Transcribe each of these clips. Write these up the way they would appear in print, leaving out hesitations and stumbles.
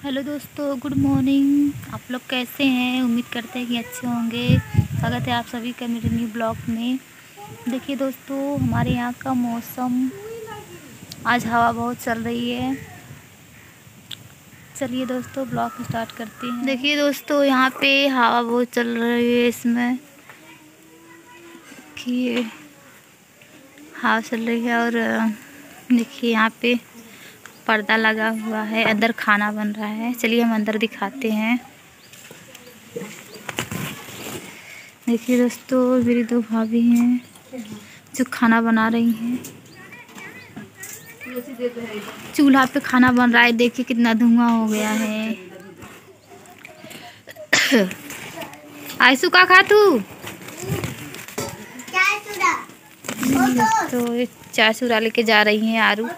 Hello दोस्तों, good morning. आप लोग कैसे हैं? उम्मीद करते हैं कि अच्छे होंगे। स्वागत है आप सभी का मेरे न्यू ब्लॉग में। देखिए दोस्तों, हमारे यहाँ का मौसम, आज हवा बहुत चल रही है। चलिए दोस्तों, ब्लॉग स्टार्ट करते हैं। देखिए दोस्तों, यहाँ पे हवा बहुत चल रही है। इसमें कि हवा चल रही है और देखिए यहाँ पे पर्दा लगा हुआ है। अंदर खाना बन रहा है। चलिए हम अंदर दिखाते हैं। देखिए दोस्तों, मेरी दो भाभी हैं जो खाना बना रही हैं। चूल्हा पे खाना बन रहा है। देखिए कितना धुआं हो गया है। आयसु का खा तू तो ये चाय चूरा लेके जा रही हैं आरू।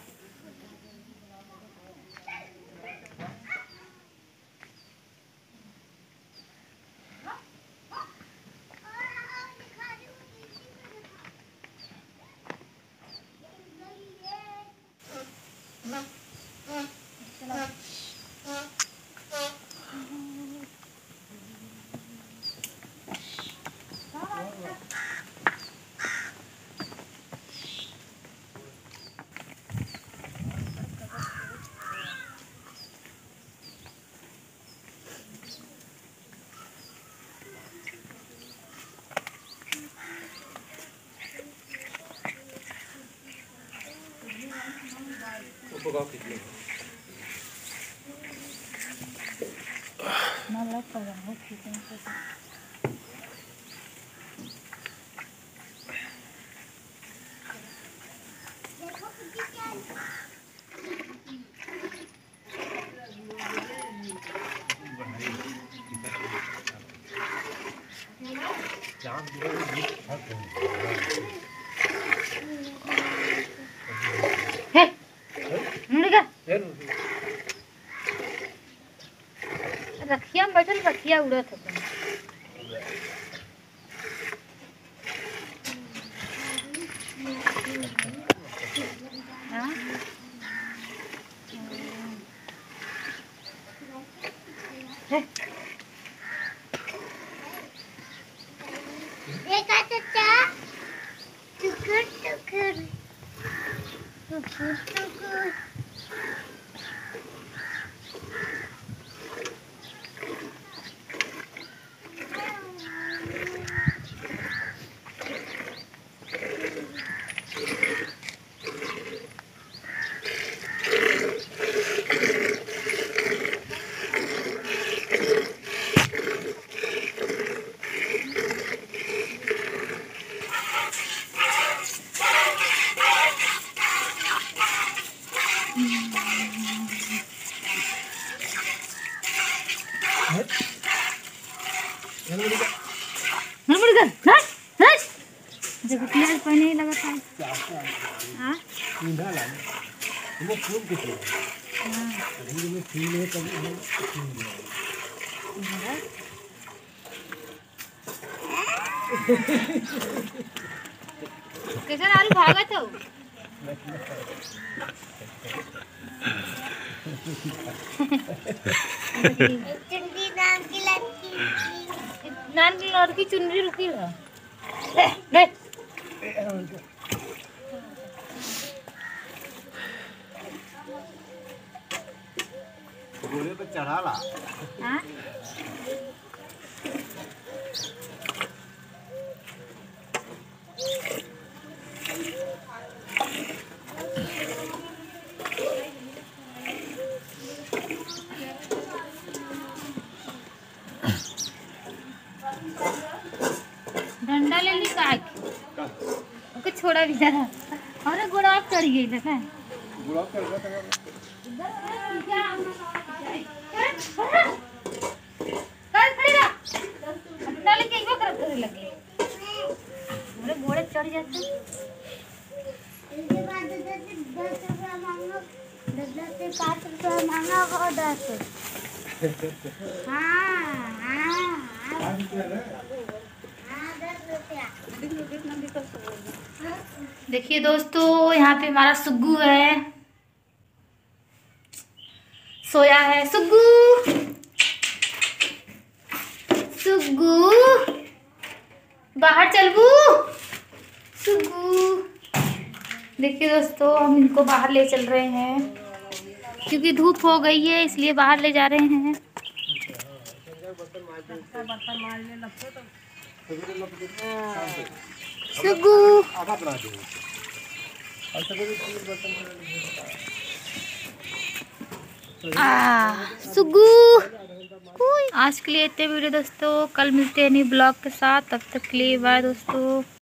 रखिया में बैठल, रखिया उड़त है। जब प्याज पहने ही लगा था। हाँ वो फूल कितने में फूल है कभी कैसा आलू भागा था। नान की लड़की चुनरी रुकी है। गोले पे चढ़ा ला। हाँ? डंडा ले ली का ओके छोड़ा भी जरा। अरे गुलाब चढ़ गई लगा। गुलाब चढ़ गया था। लगे घोड़े चढ़ जाते। देखिए दोस्तों, यहाँ पे हमारा सुग्गू है। सोया है। सुग्गू सुग्गू बाहर चलबू। सुग्गू देखिए दोस्तों, हम इनको बाहर ले चल रहे हैं क्योंकि धूप हो गई है, इसलिए बाहर ले जा रहे हैं। सुग्गू सुग्गू। आज के लिए इतने वीडियो दोस्तों, कल मिलते हैं न्यू ब्लॉग के साथ, तब तक के लिए बाय दोस्तों।